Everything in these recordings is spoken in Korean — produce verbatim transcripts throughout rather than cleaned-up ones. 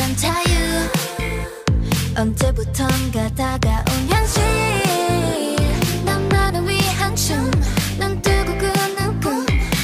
난 자유 언제부턴가 다가온 현실 너만을 위한 춤 난 두고 꾸는 꿈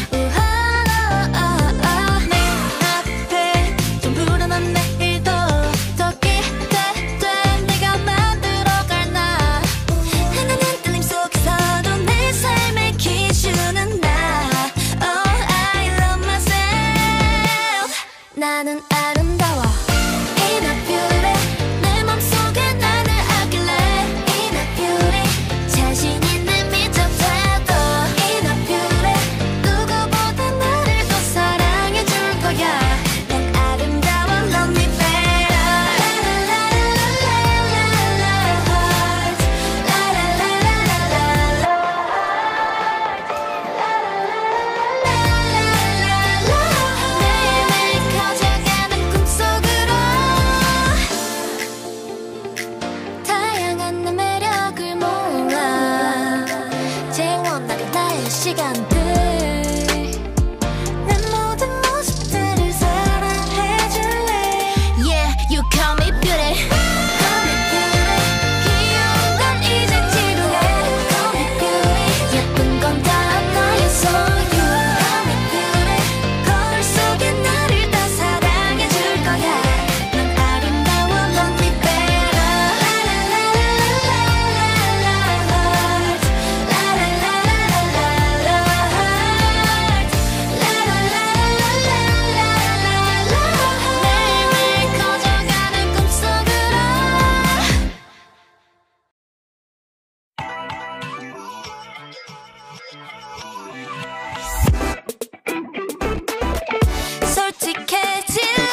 우하하하하 내 앞에 좀 불안한 내일도 더 기대돼 내가 만들어갈 나 하나는 떨림 속에서도 내 삶의 기준은 나 Oh I love myself 나는 아름다워 Enough beauty 내 맘속에 나를 아낄래 Enough beauty 자신 있는 미적자도 Enough beauty 누구보다 나를 더 사랑해줄 거야 난 아름다워 Love me better 매일매일 커져가는 꿈속으로 다양한 내 매력을 모아 제일 원하는 나의 시간들 내 모든 모습들을 사랑해줄래 Yeah, you call me beauty Call me beauty 귀여운 건 이제 지루해 Call me beauty 예쁜 건 다 나의 소유 Call me beauty 거울 속에 나를 다 사랑해줄 거야 난 아름다워 Love me better 매일매일 커져가는 꿈속으로 솔직해질래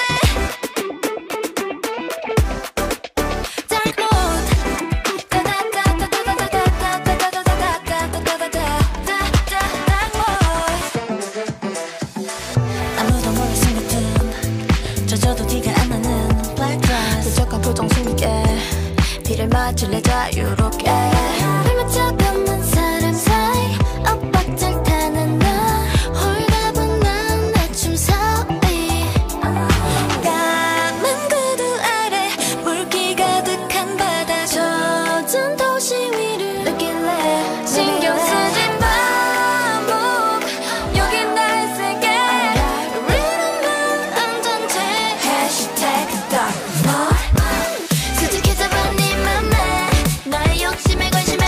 Dark mode Dark mode 아무도 모를 숨겨둔 젖어도 티가 안 나는 black dress 부족한 표정 숨기게 비를 맞을래 자유롭게 발 맞춰가는 사람 사이 엇박자를 타는 나 홀가분 난 내 춤사위 까만 구두 아래 물기 가득한 바다 젖은 도시 위를 느낄래 신경 쓰지 마 뭐, 여긴 나의 세계 리듬은 안전제 Hashtag dark mode 수직해져봐 네 맘에 나의 욕심에 관심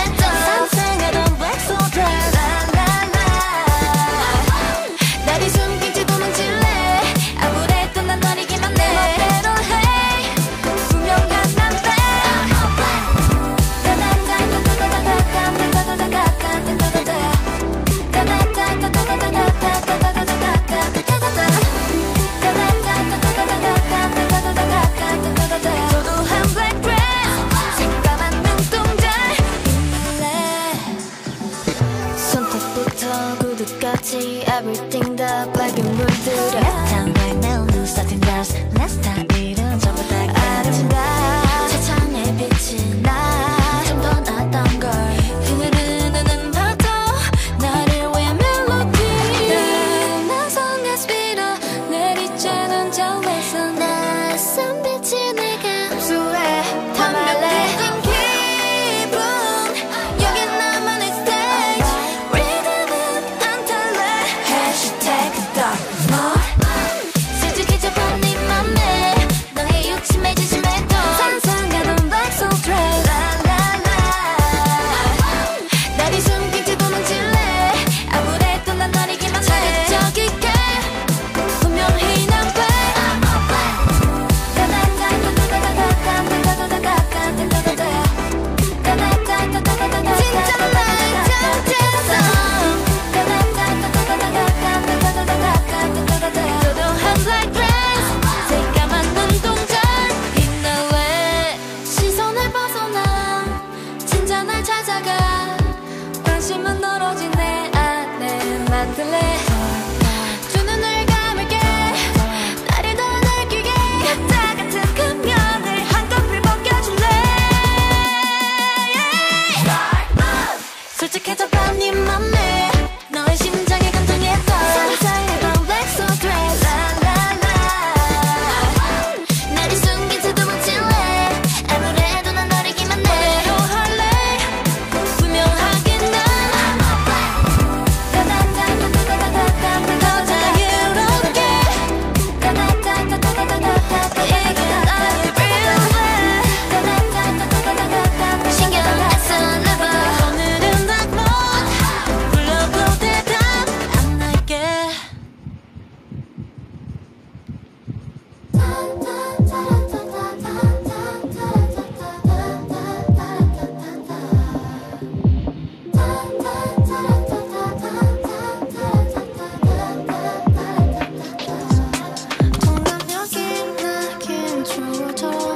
것처럼